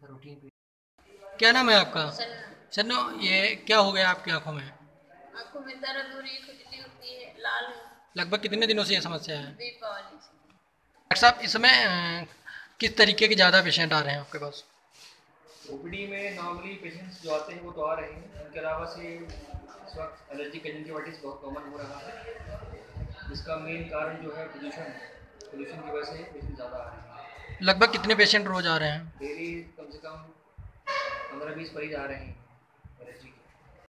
क्या नाम है आपका? सन सन्नो, ये क्या हो गया आपकी आंखों में? आंखों में दर्द हो रही है, खुजली होती है, लाल है। लगभग कितने दिनों से ये समस्या है? दीपावली से। डॉक्टर साहब, इसमें किस तरीके के ज़्यादा पेशेंट आ रहे हैं आपके पास? ओपीडी में नॉर्मली पेशेंट्स जो आते हैं वो तो आ रहे हैं, उनके अलावा से इस वक्त एलर्जी कंजंक्टिवाइटिस बहुत कॉमन हो रहा है, जिसका मेन कारण जो है पोल्यूशन है। पोल्यूशन की वजह से पेशेंट ज़्यादा आ रहे हैं। लगभग कितने पेशेंट रोज आ रहे हैं? डेली कम से कम 15-20 मरीज आ रहे हैं एलर्जी